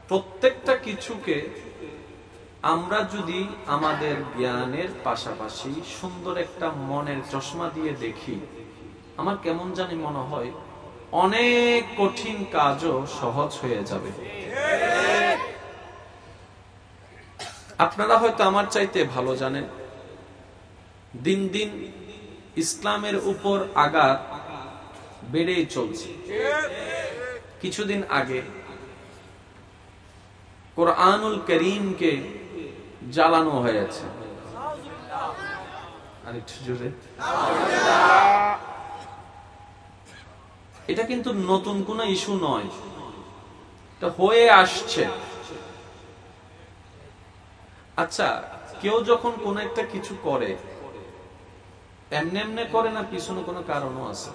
প্রত্যেকটা কিছুকে আমরা যদি আমাদের জ্ঞানের পাশাপাশি সুন্দর একটা মনের চশমা দিয়ে দেখি, আমার কেমন জানি মনে হয় অনেক কঠিন কাজও সহজ হয়ে যাবে। আপনারা হয়তো আমার চাইতে ভালো জানেন, দিন দিন ইসলামের উপর আঘাত বেড়েই চলছে। কিছুদিন আগে কোরআনুল কারীমকে জ্বালানো হয়েছে। আরেকটু জোরে। এটা কিন্তু নতুন কোনো ইস্যু নয়, এটা হয়ে আসছে। আচ্ছা, কেউ যখন কোন একটা কিছু করে এমনি এমনি করে না, পিছনে কোনো কারণও আছে?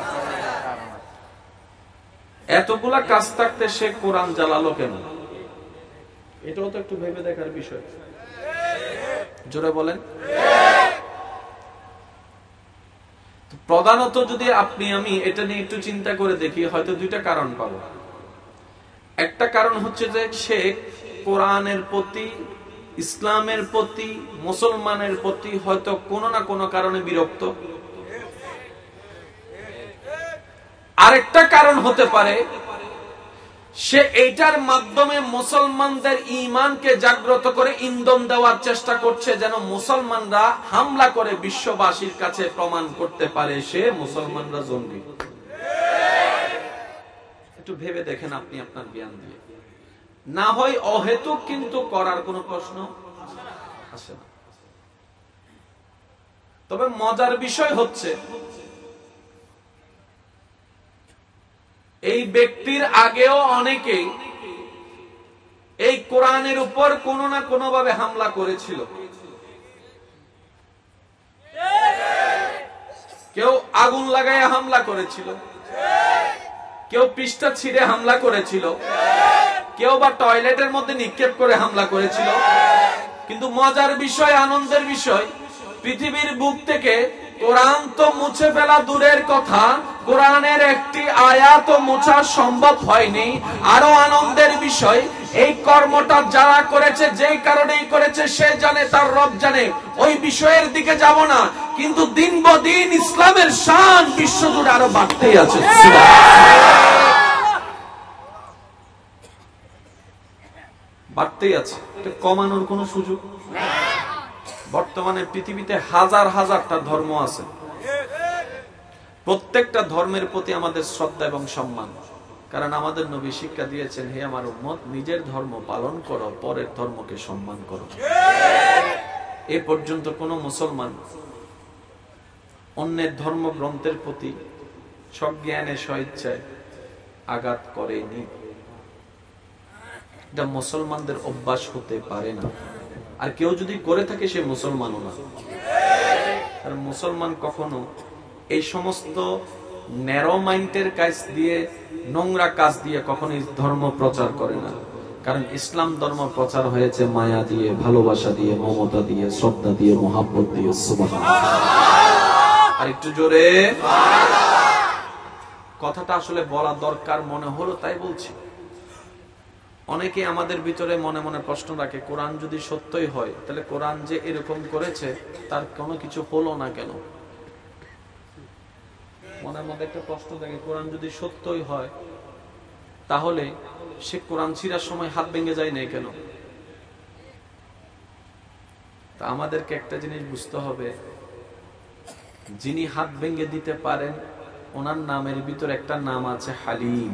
এতগুলা কাজ থাকতে সে কোরআন জ্বালালো কেন? এটাও তো একটু ভেবে দেখার বিষয়। জোরে বলেন। প্রধানত যদি আপনি আমি এটা নিয়ে একটু চিন্তা করে দেখি, হয়তো দুইটা কারণ পাবো। একটা কারণ হচ্ছে যে সে কোরআনের প্রতি, ইসলামের প্রতি, মুসলমানের প্রতি হয়তো কোনো না কোনো কারণে বিরক্ত। আরেকটা কারণ হতে পারে সে এইটার মাধ্যমে মুসলমানদের ঈমানকে জাগ্রত করে ইন্ধন দেওয়ার চেষ্টা করছে, যেন মুসলমানরা হামলা করে বিশ্ববাসীর কাছে প্রমাণ করতে পারে সে মুসলমানরা জঙ্গি। একটু ভেবে দেখেন আপনি আপনার জ্ঞান দিয়ে। না হয় অহেতুক কিন্তু করার কোনো প্রশ্ন আসে না। তবে মজার বিষয় হচ্ছে এই ব্যক্তির আগেও অনেকেই এই কোরআনের উপর কোনো না কোনো ভাবে হামলা করেছিল। কেউ আগুন লাগাইয়া হামলা করেছিল, কেউ পৃষ্ঠা ছিঁড়ে হামলা করেছিল, কেউ বা টয়লেটের মধ্যে নিক্ষেপ করে হামলা করেছিল। কিন্তু মজার বিষয়, আনন্দের বিষয়, পৃথিবীর বুক থেকে কোরআন তো মুছে ফেলা দূরের কথা, কোরআনের একটি আয়াত মোছা সম্ভব হয়নি। আরো আনন্দের বিষয়, এই কর্মটা যারা করেছে, যেই কারণেই করেছে, সে জানে, তার রব জানে। ওই বিষয়ের দিকে যাব না, কিন্তু দিন বদিন ইসলামের শান বিশ্বজুড়ে আরো বাড়তেই আছে, বাড়তেই আছে। এটা কমানোর কোন সুযোগ? বর্তমানে পৃথিবীতে হাজার হাজারটা ধর্ম আছে। প্রত্যেকটা ধর্মের প্রতি আমাদের শ্রদ্ধা এবং সম্মান, কারণ আমাদের নবী শিক্ষা দিয়েছেন, হে আমার উম্মত, নিজের ধর্ম পালন করো, পরের ধর্মকে সম্মান করো। এ পর্যন্ত কোন মুসলমান অন্যের ধর্মগ্রন্থের প্রতি সজ্ঞানে স্বেচ্ছায় আঘাত করেনি। এটা মুসলমানদের অভ্যাস হতে পারে না। আর কেউ যদি করে থাকে সে মুসলমানও না। কারণ মুসলমান কখনো এই সমস্ত ন্যারো মাইন্ডের কাজ দিয়ে, নোংরা কাজ দিয়ে কখনোই ধর্ম প্রচার করে না। কারণ ইসলাম ধর্ম প্রচার হয়েছে মায়া দিয়ে, ভালোবাসা দিয়ে, মমতা দিয়ে, শ্রদ্ধা দিয়ে, মহাব্বত দিয়ে। সুবহানাল্লাহ। আর একটু জোরে। কথাটা আসলে বলা দরকার মনে হলো তাই বলছি। অনেকে আমাদের ভিতরে মনে মনে প্রশ্ন রাখে, কোরআন যদি সত্যই হয়, তাহলে কোরআন যে এরকম করেছে তার কোনো কিছু হলো না কেন? মনের মধ্যে একটা প্রশ্ন থাকে, কোরআন যদি সত্যই হয় তাহলে সে কোরআন ছিঁড়ার সময় হাত ভেঙে যায় না কেন? তা আমাদেরকে একটা জিনিস বুঝতে হবে, যিনি হাত ভেঙে দিতে পারেন ওনার নামের ভিতর একটা নাম আছে হালিম।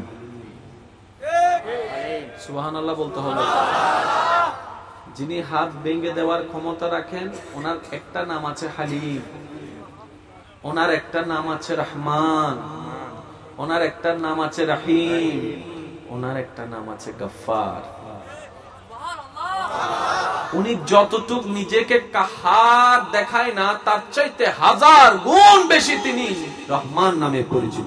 সুবহানাল্লাহ বলতে হবে। যিনি হাত ভেঙে দেওয়ার ক্ষমতা রাখেন ওনার একটা নাম আছে হালিম, ওনার একটা নাম আছে রহমান, ওনার একটা নাম আছে রহিম, ওনার একটা নাম আছে গফফার। উনি যতটুক নিজেকে কাহার দেখায় না, তার চাইতে হাজার গুণ বেশি তিনি রহমান নামে পরিচিত।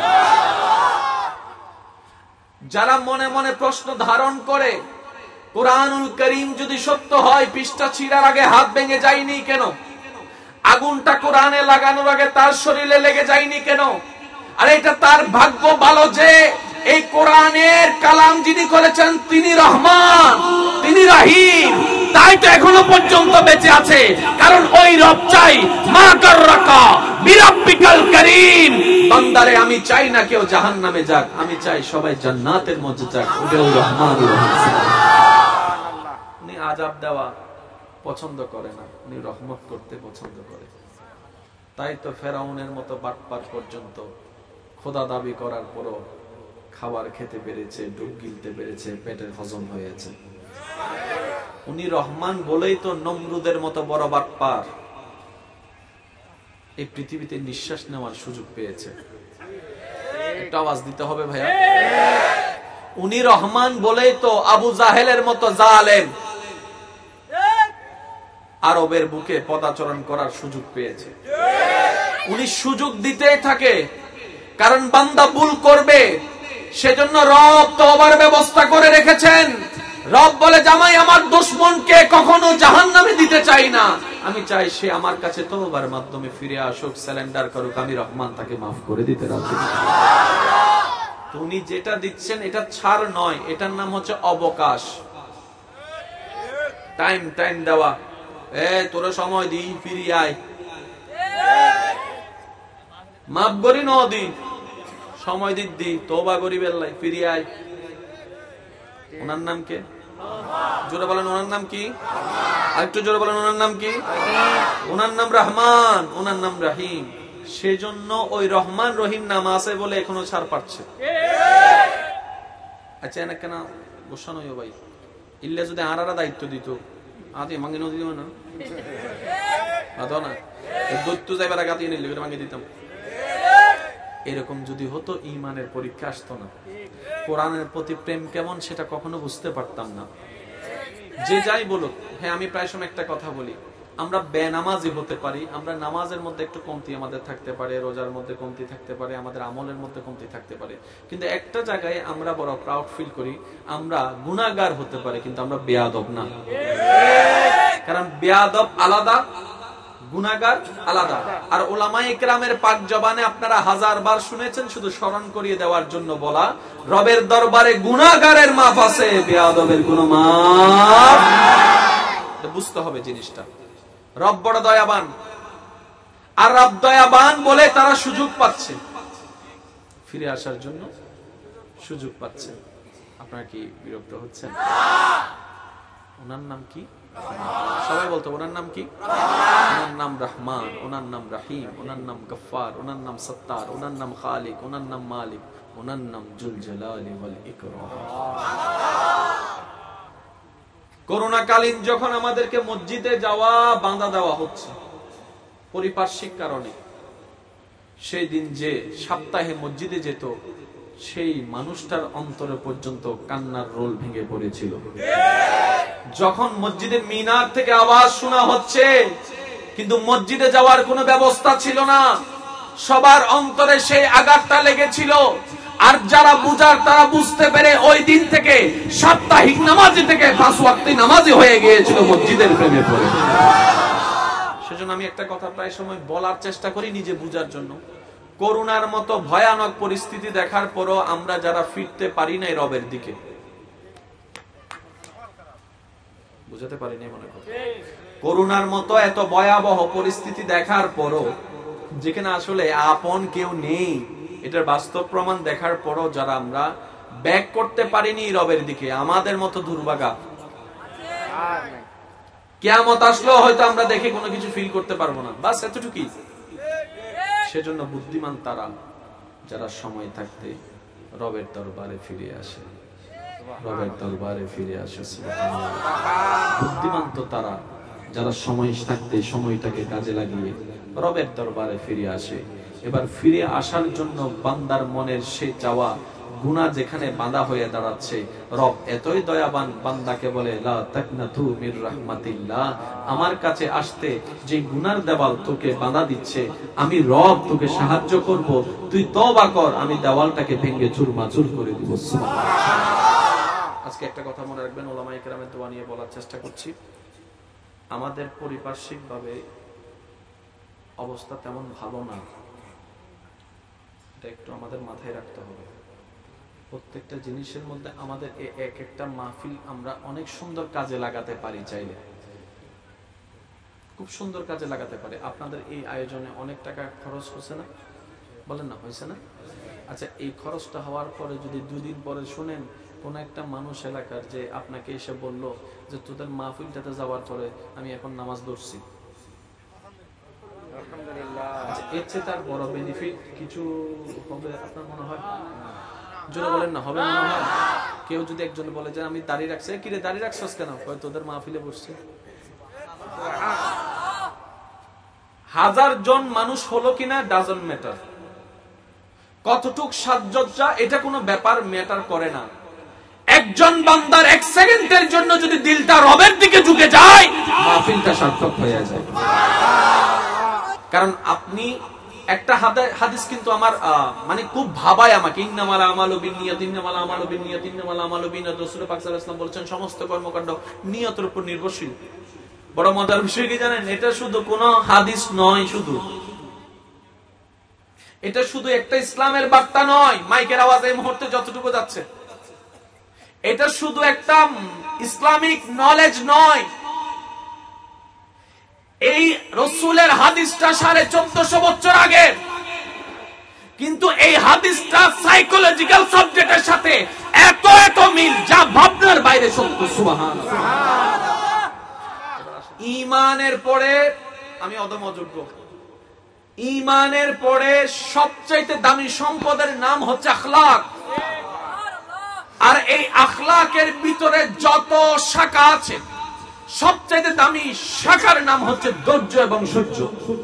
যারা মনে মনে প্রশ্ন ধারণ করে, কুরআনুল কারীম যদি সত্য হয়, পৃষ্ঠা ছিঁড়ার আগে হাত ভেঙে যায়নি কেন? আগুনটা কোরআনে লাগানোর আগে তার শরীরে লেগে যায়নি কেন? আর এটা তার ভাগ্য ভালো যে এই কোরআনের কালাম যিনি করেছেন তিনি রহমান, তিনি রহিম, তাই তো এখনো পর্যন্ত বেঁচে আছে। কারণ ওই রব চাই মা কাররাকা বিরাব্বিকাল কারীম, বান্দারে আমি চাই না কেউ জাহান্নামে যাক, আমি চাই সবাই জান্নাতের মধ্যে যাক। ওই রহমানুর রহিম। উনি আযাব দেওয়া পছন্দ করে না, উনি রহমত করতে পছন্দ করে। তাই তো ফেরাউনের মতো বাটপার পর্যন্ত খোদা দাবি করার পরও খাবার খেতে পেরেছে, ডুব গিলতে পেরেছে, পেটের হজম হয়েছে। উনি রহমান বলেই তো নমরুদের মতো বড় বাটপার এই পৃথিবীতে নিঃশ্বাস নেওয়ার সুযোগ পেয়েছে। একটা আওয়াজ দিতে হবে ভাইয়া। উনি রহমান বলেই তো আবু জাহেলের মতো জালেম আরবের বুকে পদাচরণ করার সুযোগ পেয়েছে। উনি সুযোগ দিতেই থাকে, কারণ বান্দা ভুল করবে, সেজন্য রব তওবার ব্যবস্থা করে রেখেছেন। রব বলে জামাই আমার দুশমনকে কখনো জাহান্নামে দিতে চাই না, আমি চাই সে আমার কাছে তওবার মাধ্যমে ফিরে আসুক, সারেন্ডার করুক, আমি রহমান তাকে মাফ করে দিতে রাজি। উনি যেটা দিচ্ছেন এটা ছাড় নয়, এটার নাম হচ্ছে অবকাশ, টাইম দেওয়া। তোরা সময় দি, ফিরি আয়, মাফ করি ন দি, সময় দি, তওবা করি বেল্লাই, ফিরি আয়। ওনার নাম কে? জোরে বলেন ওনার নাম কি? আরেকটু জোরে বলেন ওনার নাম কি? ওনার নাম রহমান, ওনার নাম রহিম। সেজন্য ওই রহমান রহিম নাম আছে বলে এখনো ছাড় পাচ্ছে। আচ্ছা এনা কেন গোসা নয় ভাই, ইল্লে যদি আরারা দায়িত্ব দিত আদি মাঙ্গি নদী দিব না, না দৈত্য যাইবার আগে আতিয়ে নিলে মাঙ্গি দিতাম। এরকম যদি হতো ঈমানের পরীক্ষা আসতো না, কোরআনের প্রতি প্রেম কেমন সেটা কখনো বুঝতে পারতাম না। যে যাই বলুক, হ্যাঁ আমি প্রায় সময় একটা কথা বলি, আমরা বেনামাজি হতে পারি, আমরা নামাজের মধ্যে একটু কমতি আমাদের থাকতে পারে, রোজার মধ্যে কমতি থাকতে পারে, আমাদের আমলের মধ্যে কমতি থাকতে পারে, কিন্তু একটা জায়গায় আমরা বড় প্রাউড ফিল করি, আমরা গুনাহগার হতে পারে কিন্তু আমরা বেয়াদব না। কারণ বেয়াদব আলাদা, গুনাহগার আলাদা। আর উলামায়ে কেরামের পাক জবানে আপনারা 1000 বার শুনেছেন, শুধু স্মরণ করিয়ে দেওয়ার জন্য বলা, রবের দরবারে গুনাহগারের মাফ আছে, বেয়াদবের কোনো মাফ। বুঝতে হবে জিনিসটা। রব বড় দয়াবান, আর রব দয়াবান বলে তারা সুযোগ পাচ্ছে, ফিরে আসার জন্য সুযোগ পাচ্ছে। আপনারা কি বিরক্ত হচ্ছেন? ওনার নাম কি? সবাই বলতো ওনার নাম কি? ওনার নাম রহমান, ওনার নাম রহিম, ওনার নাম গফফার, ওনার নাম সত্তার, ওনার নাম খালিক, ওনার নাম মালিক, ওনার নাম জুল জালালি ওয়াল ইকরাম। করোনাকালীন যখন আমাদেরকে মসজিদে যাওয়া বাধা দেওয়া হচ্ছে পারিপার্শ্বিক কারণে, সেই দিন যে সপ্তাহে মসজিদে যেত সেই মানুষটার অন্তরে পর্যন্ত কান্নার রোল ভেঙে পড়েছিল। যখন মসজিদের মিনার থেকে আওয়াজ শোনা হচ্ছে কিন্তু মসজিদে যাওয়ার কোনো ব্যবস্থা ছিল না, সবার অন্তরে সেই আঘাতটা লেগেছিল। আর যারা বুঝার তারা বুঝতে পেরে ওই দিন থেকে সাপ্তাহিক নামাজি থেকে 5 ওয়াক্তি নামাজি হয়ে গিয়েছিল মসজিদের প্রেমে পড়ে। সেজন্য আমি একটা কথা প্রায় সময় বলার চেষ্টা করি নিজে বুঝার জন্য, করোনার মতো ভয়ানক পরিস্থিতি দেখার পরও আমরা যারা ফিরতে পারি নাই রবের দিকে, বুঝাতে পারি নাই মনে করি, করোনার মতো এত ভয়াবহ পরিস্থিতি দেখার পরও যেখানে আসলে আপন কেউ নেই, এটার বাস্তব প্রমাণ দেখার পরও যারা আমরা ব্যাক করতে পারিনি রবের দিকে, আমাদের মতো দুর্ভাগা। কিয়ামত আসলেও হয়তো আমরা দেখে কোনো কিছু ফিল করতে পারবো না, বাস এতটুকুই। সেজন্য বুদ্ধিমান তারা যারা সময় থাকতে রবের দরবারে ফিরে আসে, রবের দরবারে ফিরে আসে। বুদ্ধিমান তো তারা যারা সময় থাকতে সময়টাকে কাজে লাগিয়ে রবের দরবারে ফিরে আসে। এবার ফিরে আসার জন্য বান্দার মনের সে চাওয়া, গুনাহ যেখানে বাঁধা হয়ে দাঁড়াচ্ছে, রব এতই দয়াবান বান্দাকে বলে লা তাকনাতু মির রাহমাতিল্লাহ, আমার কাছে আসতে যে গুনার দেওয়াল তোকে বাঁধা দিচ্ছে, আমি রব তোকে সাহায্য করব, তুই তওবা কর, আমি দেওয়ালটাকে ভেঙে চুরমাচুর করে দিব। সুবহানাল্লাহ। আজকে একটা কথা মনে রাখবেন, উলামায়ে কেরামের দোয়া নিয়ে বলার চেষ্টা করছি। আমাদের পারিপার্শ্বিক ভাবে অবস্থা তেমন ভালো না, এটা একটু আমাদের মাথায় রাখতে হবে। প্রত্যেকটা জিনিসের মধ্যে আমাদের এক একটা মাহফিল আমরা অনেক সুন্দর কাজে লাগাতে পারি, চাইলে খুব সুন্দর কাজে লাগাতে পারি। আপনাদের এই আয়োজনে অনেক টাকা খরচ হচ্ছে না, বলেন না, হয়েছে না? আচ্ছা, এই খরচটা হওয়ার পরে যদি 2 দিন পরে শুনেন কোন একটা মানুষ এলাকার যে আপনাকে এসে বলল যে তোদের মাহফিলটাতে যাওয়ার পরে আমি এখন নামাজ ধরছি, এর চেয়ে তার বড় বেনিফিট কিছু হবে আপনার মনে হয়? জোরে বলেন না, হবে মনে হয়? কেউ যদি একজন বলে যে আমি দাড়ি রাখছি, কিরে দাড়ি রাখছস কেন? কয় তোদের মাহফিলে বসছে। 1000 জন মানুষ হলো কিনা ডাজন্ট ম্যাটার, কতটুক সাজসজ্জা এটা কোনো ব্যাপার ম্যাটার করে না। একজন বান্দার 1 সেকেন্ডের জন্য যদি দিলটা রবের দিকে ঝুঁকে যায়, মাহফিলটা সার্থক হয়ে যায়। কারণ আপনি একটা হাদিস কিন্তু আমার মানে খুব ভাবায় আমাকে, ইন্নামাল আমালু বিন্নিয়াত, ইন্নামাল আমালু বিন্নিয়াত, ইন্নামাল আমালু বিন্নিয়াত। রাসূল পাক সাল্লাল্লাহু আলাইহি ওয়াসাল্লাম বলেছেন সমস্ত কর্মকাণ্ড নিয়তের উপর নির্ভরশীল। বড় মজার বিষয় কি জানেন? এটা শুধু কোনো হাদিস নয়, এটা শুধু একটা ইসলামের বার্তা নয়। মাইকের আওয়াজ এই মুহূর্তে যতটুকু যাচ্ছে, এটা শুধু একটা ইসলামিক নলেজ নয়। এই রাসূলের হাদিসটা 1450 বছর আগে, কিন্তু এই হাদিসটা সাইকোলজিক্যাল সাবজেক্টের সাথে এত এত মিল যা ভাবনার বাইরে সত্য। সুবহানাল্লাহ। ঈমানের পরে আমি অদম অযোগ্য, ঈমানের পরে সবচাইতে দামি সম্পদের নাম হচ্ছে আখলাক। আর এই আখলাকের ভিতরে যত শাখা আছে, সবচাইতে দামি শাখার নাম হচ্ছে ধৈর্য এবং সহ্য।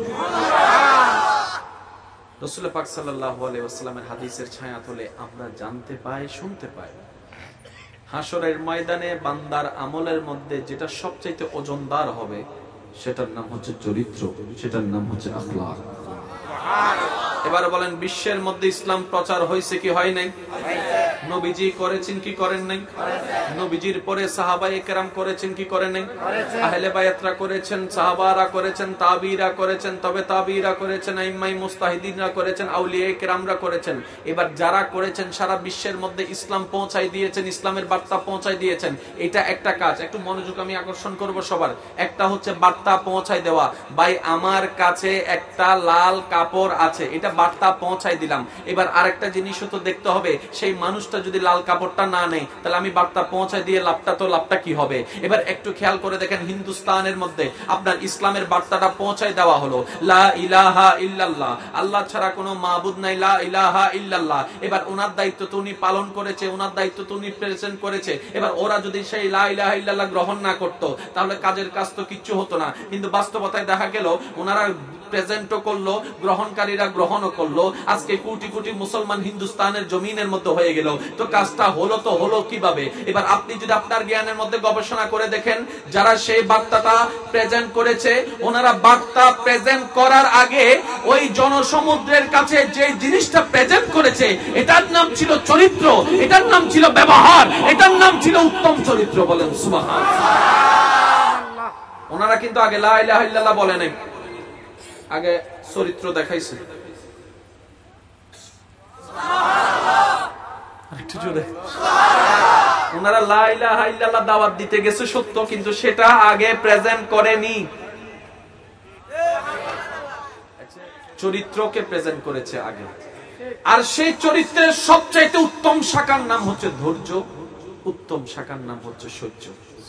রাসূল পাক সাল্লাল্লাহু আলাইহি ওয়াসাল্লামের হাদিসের ছায়াতলে আমরা জানতে পাই, শুনতে পাই, হাসরের ময়দানে বান্দার আমলের মধ্যে যেটা সবচাইতে ওজনদার হবে সেটার নাম হচ্ছে চরিত্র, সেটার নাম হচ্ছে আখলাক। এবারে বলেন, বিশ্বের মধ্যে ইসলাম প্রচার হয়েছে কি হয় নাই? নবীজি করেছেন কি করেন নাই? নবীজির পরে সাহাবায়ে কেরাম করেছেন কি করেন নাই? আহলে বায়াতরা করেছেন, সাহাবারা করেছেন, তাবিঈরা করেছেন, তবে তাবিঈরা করেছেন, আইম্মায়ে মুজতাহিদিনরা করেছেন, আউলিয়ায়ে কেরামরা করেছেন। এবার যারা করেছেন সারা বিশ্বের মধ্যে ইসলাম পৌঁছায় দিয়েছেন, ইসলামের বার্তা পৌঁছায় দিয়েছেন। এটা একটা কাজ, একটু মনোযোগ আমি আকর্ষণ করব সবার। একটা হচ্ছে বার্তা পৌঁছায় দেওয়া। ভাই আমার কাছে একটা লাল কাপড় আছে, এটা বার্তা পৌঁছায় দিলাম। এবার আরেকটা জিনিসও তো দেখতে হবে, সেই মানুষটা যদি লাল কাপড়টা না নেয় তাহলে আমি বার্তা পৌঁছায় দিয়ে লাভটা কি হবে? এবার একটু খেয়াল করে দেখেন, হিন্দুস্তানের মধ্যে আপনার ইসলামের বার্তাটা পৌঁছায় দেওয়া হলো, লা ইলাহা ইল্লাল্লাহ, আল্লাহ ছাড়া কোনো মাবুদ নাই, লা ইলাহা ইল্লাল্লাহ। এবার ওনার দায়িত্ব তো উনি পালন করেছে, ওনার দায়িত্ব তো উনি প্রেজেন্ট করেছে। এবার ওরা যদি সেই লা ইলাহা ইল্লাল্লাহ গ্রহণ না করতো তাহলে কাজের কাজ তো কিচ্ছু হতো না। কিন্তু বাস্তবতায় দেখা গেল ওনারা প্রেজেন্টও করলো, গ্রহণকারীরা গ্রহণও করলো। আজকে কোটি কোটি মুসলমান হিন্দুস্তানের জমিনের মধ্যে হয়ে গেল। তো কাজটা হলো কিভাবে? এবার আপনি যদি আপনার জ্ঞানের মধ্যে গবেষণা করে দেখেন, যারা সেই বার্তাটা প্রেজেন্ট করেছে, ওনারা বার্তা প্রেজেন্ট করার আগে ওই জনসমুদ্রের কাছে যে জিনিসটা প্রেজেন্ট করেছে এটার নাম ছিল চরিত্র, এটার নাম ছিল ব্যবহার, এটার নাম ছিল উত্তম চরিত্র। বলেন সুবহানাল্লাহ। ওনারা কিন্তু আগে লা ইলাহা ইল্লাল্লাহ বলে নাই, আগে চরিত্র দেখাইছে। ওনারা লা ইলাহা ইল্লাল্লাহ দাওয়াত দিতে গেছে সত্য, কিন্তু সেটা আগে প্রেজেন্ট করেনি, চরিত্রকে প্রেজেন্ট করেছে আগে। আর সেই চরিত্রের সবচাইতে উত্তম শাখার নাম হচ্ছে ধৈর্য, উত্তম শাখার নাম হচ্ছে সহ্য।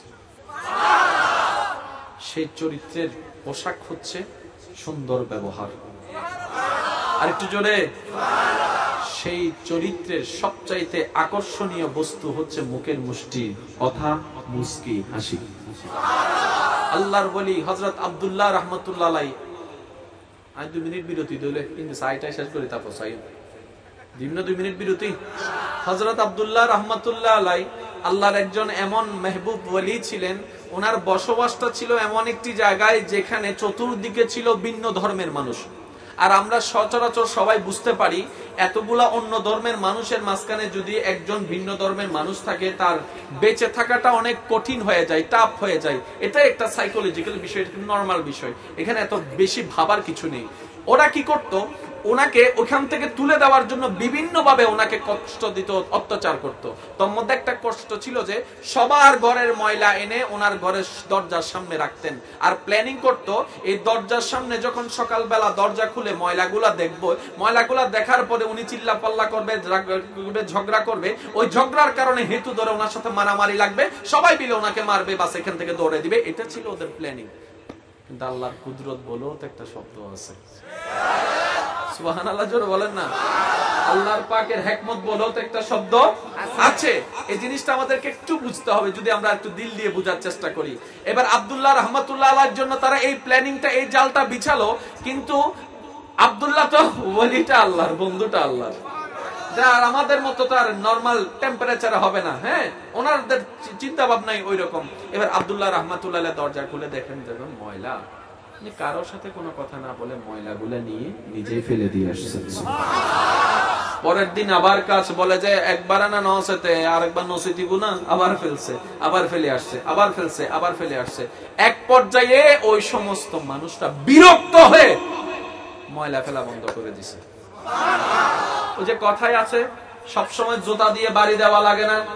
সেই চরিত্রের পোশাক হচ্ছে সুন্দর ব্যবহার। আর একটু জোরে, সেই চরিত্রের সবচাইতে আকর্ষণীয় বস্তু হচ্ছে মুখের মুষ্টি, কথা, মুস্কি, হাসি। আল্লাহর ওলি হযরত আব্দুল্লাহ রাহমাতুল্লাহ আলাইহি, আজ 2 মিনিট বিরতি দিলে কিন্তু সাইটা শেষ করে তারপর সাই দিন 2 মিনিট বিরতি। হযরত আব্দুল্লাহ রাহমাতুল্লাহ আলাইহি আল্লাহর একজন এমন মেহবুব ওলি ছিলেন, ওনার বসবাসটা ছিল এমন একটি জায়গায় যেখানে চতুর্দিকে ছিল ভিন্ন ধর্মের মানুষ। আর আমরা সচরাচর সবাই বুঝতে পারি, এতগুলা অন্য ধর্মের মানুষের মাঝখানে যদি একজন ভিন্ন ধর্মের মানুষ থাকে, তার বেঁচে থাকাটা অনেক কঠিন হয়ে যায়, টাফ হয়ে যায়। এটা একটা সাইকোলজিক্যাল বিষয়, নরমাল বিষয়, এখানে এত বেশি ভাবার কিছু নেই। ওরা কি করত, ওনাকে ওখান থেকে তুলে দেওয়ার জন্য বিভিন্ন ভাবে ওনাকে কষ্ট দিত, অত্যাচার করত। তোর মধ্যে একটা কষ্ট ছিল যে সবার ঘরের ময়লা এনে ওনার ঘরের দরজার সামনে রাখতেন, আর প্ল্যানিং করত এই দরজার সামনে যখন সকালবেলা দরজা খুলে ময়লাগুলা দেখবো, ময়লাগুলা দেখার পরে উনি চিল্লা পাল্লা করবে, ঝগড়া করবে, ওই ঝগড়ার কারণে হেতু ধরে ওনার সাথে মারামারি লাগবে, সবাই মিলে ওনাকে মারবে, বাস এখান থেকে দৌড়ে দিবে। এটা ছিল ওদের প্ল্যানিং। কিন্তু আল্লাহর কুদরত বলেও তো একটা শব্দ আছে, সুবহানাল্লাহ জোরে বলেন না। আল্লাহর পাকের হিকমত বলেও তো একটা শব্দ আছে। এই জিনিসটা আমাদেরকে একটু বুঝতে হবে যদি আমরা একটু দিল দিয়ে বোঝার চেষ্টা করি। এবার আব্দুল্লাহ রাহমাতুল্লাহ আলাইহির জন্য তারা এই প্ল্যানিংটা, এই জালটা বিছালো, কিন্তু আব্দুল্লাহ তো ওলিটা আল্লাহর, বন্ধুটা আল্লাহর, যার আমাদের মতো তার নরমাল টেম্পারেচারে হবে না। হ্যাঁ, ওনাদের চিন্তা ভাবনাই ওই রকম। এবার আব্দুল্লাহ রাহমাতুল্লাহ দরজা খুলে দেখেন দেখুন ময়লা, কারোর সাথে কোনো কথা না বলে ময়লাগুলো নিয়ে নিজেই ফেলে দিয়ে আসছেন। পরের দিন আবার কাজ বলে যে একবার না নসেতে আরেকবার নসিতি গুনা, আবার ফেলছে, আবার ফেলে আসছে, আবার ফেলছে, আবার ফেলে আসছে। এক পর্যায়ে ওই সমস্ত মানুষটা বিরক্ত হয়ে ময়লা ফেলা বন্ধ করে দিছে। ওই যে কথাই আছে, সবসময় জুতা দিয়ে বাড়ি দেওয়া লাগে না,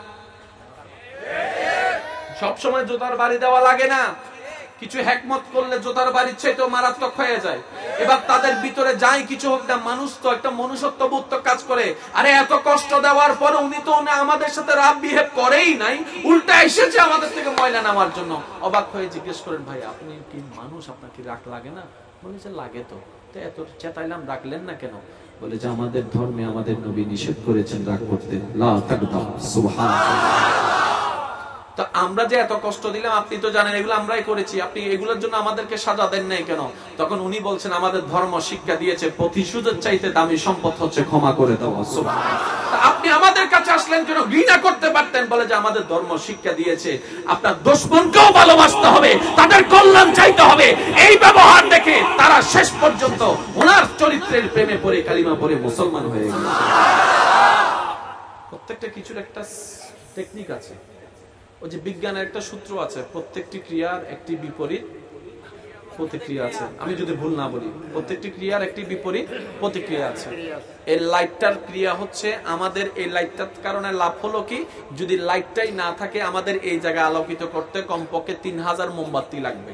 সবসময় জুতার বাড়ি দেওয়া লাগে না, কিছু হিকমত করলে জুতার বাড়ির চাইতেও মারাত্মক হয়ে যায়। এবার তাদের ভিতরে যাই কিছু হোক না, মানুষ তো একটা মনুষ্যত্ব বোধ কাজ করে। আরে এত কষ্ট দেওয়ার পরে উনি তো আমাদের সাথে রাব বিহেভ করেই নাই, উল্টা এসেছে আমাদের থেকে ময়লা নেওয়ার জন্য। অবাক হয়ে জিজ্ঞেস করেন, ভাই আপনি কি মানুষ, আপনার কি রাগ লাগে না? বলে যে লাগে তো, এত চেতাইলাম, রাখলেন না কেন? বলে যে আমাদের ধর্মে আমাদের নবী নিষেধ করেছেন রাগ করতে, লা তাকদাম, সুবহানাল্লাহ। তো আমরা যে এত কষ্ট দিলাম, আপনি তো জানেন এগুলো আমরাই করেছি, আপনি এগুলোর জন্য আমাদেরকে সাজা দেন নাই কেন? তখন উনি বলছেন আমাদের ধর্ম শিক্ষা দিয়েছে প্রতিশোধের চাইতে দামি সম্পদ হচ্ছে ক্ষমা করে দেওয়া। সুবহানাল্লাহ। আপনি আমাদের কাছে আসলেন কেন? ঘৃণা করতে পারতেন। বলে যে আমাদের ধর্ম শিক্ষা দিয়েছে আপনার দুশমনকেও ভালোবাসতে হবে, তাদের কল্যাণ চাইতে হবে। এই ব্যবহার দেখে তারা শেষ পর্যন্ত ওনার চরিত্রের প্রেমে পড়ে কালিমা পড়ে মুসলমান হয়ে গেল। প্রত্যেকটা কিছুর একটা টেকনিক আছে। ওই যে বিজ্ঞানের একটা সূত্র আছে, প্রত্যেকটি ক্রিয়ার একটি বিপরীত প্রতিক্রিয়া আছে। আমি যদি ভুল না বলি, প্রত্যেকটি ক্রিয়ার একটি বিপরীত প্রতিক্রিয়া আছে। এই লাইটটার ক্রিয়া হচ্ছে, আমাদের এই লাইটটার কারণে লাভ হলো কি, যদি লাইটটাই না থাকে আমাদের এই জায়গা আলোকিত করতে কমপক্ষে 3000 মোমবাতি লাগবে।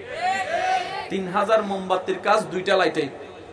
3000 মোমবাতির কাজ দুইটা লাইটেই।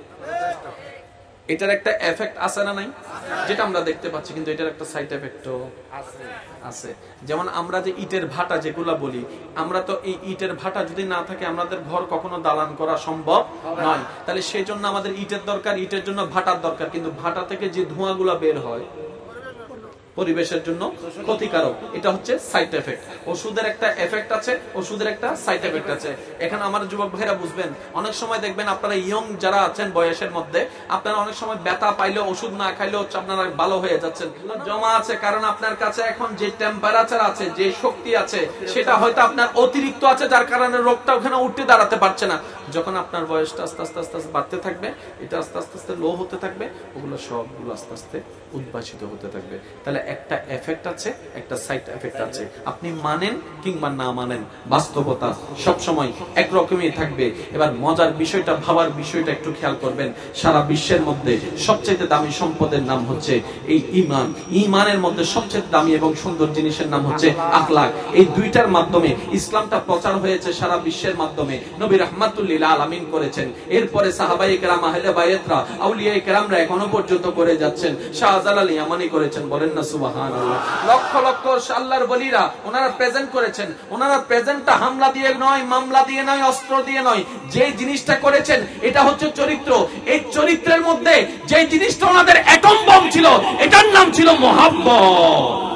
এটার একটা এফেক্ট আছে না নাই, যেটা আমরা দেখতে পাচ্ছি, কিন্তু এটার একটা সাইড এফেক্টও আছে। যেমন আমরা যে ইটের ভাটা যেগুলা বলি, আমরা তো এই ইটের ভাটা যদি না থাকে আমাদের ঘর কখনো দালান করা সম্ভব নয়। তাহলে সেই জন্য আমাদের ইটের দরকার, ইটের জন্য ভাটার দরকার। কিন্তু ভাটা থেকে যে ধোঁয়াগুলা বের হয় পরিবেশের জন্য ক্ষতিকারক। এটা হচ্ছে সাইড এফেক্ট। ওষুধের একটা এফেক্ট আছে, ওষুধের একটা সাইড এফেক্ট আছে। এখানে আমার যুবক ভাইরা বুঝবেন, অনেক সময় দেখবেন আপনারা ইয়ং যারা আছেন বয়সের মধ্যে, আপনারা অনেক সময় ব্যথা পাইলে ওষুধ না খাইলেও আপনারা ভালো হয়ে যাচ্ছেন, জমা আছে। কারণ আপনার কাছে এখন যে টেম্পারেচার আছে, যে শক্তি আছে, সেটা হয়তো আপনার অতিরিক্ত আছে, যার কারণে রোগটা ওখানে উঠে দাঁড়াতে পারছে না। যখন আপনার বয়সটা আস্তে আস্তে আস্তে আস্তে বাড়তে থাকবে, এটা আস্তে আস্তে আস্তে লো হতে থাকবে, ওগুলো সবগুলো আস্তে আস্তে উদ্ভাসিত হতে থাকবে। তাহলে একটা এফেক্ট আছে, একটা সাইড এফেক্ট আছে। আপনি মানেন কিংবা না মানেন, বাস্তবতা সবসময় একরকমই থাকবে। এবার মজার বিষয়টা, ভাবার বিষয়টা একটু খেয়াল করবেন। সারা বিশ্বের মধ্যে সবচেয়ে দামি সম্পদের নাম হচ্ছে এই ঈমান। ঈমানের মধ্যে সবচেয়ে দামি এবং সুন্দর জিনিসের নাম হচ্ছে আখলাক। এই দুইটার মাধ্যমে ইসলামটা প্রচার হয়েছে সারা বিশ্বের মাধ্যমে। নবী রাহমাতুল লিল আলামিন করেছেন, এরপরে সাহাবায়ে কেরাম, আহলে বায়াতরা, আউলিয়ায়ে কেরামরা এখনো পর্যন্ত করে যাচ্ছেন। শাহজালাল ইয়ামানি করেছেন, বলেন না সুবহানাল্লাহ। লক্ষ লক্ষ আল্লাহর ওলিরা ওনারা প্রেজেন্ট করেছেন। ওনারা প্রেজেন্টটা হামলা দিয়ে নয়, মামলা দিয়ে নয়, অস্ত্র দিয়ে নয়, যে জিনিসটা করেছেন এটা হচ্ছে চরিত্র। এই চরিত্রের মধ্যে যে জিনিসটা ওনাদের অ্যাটম বম ছিল, এটার নাম ছিল মুহাব্বত।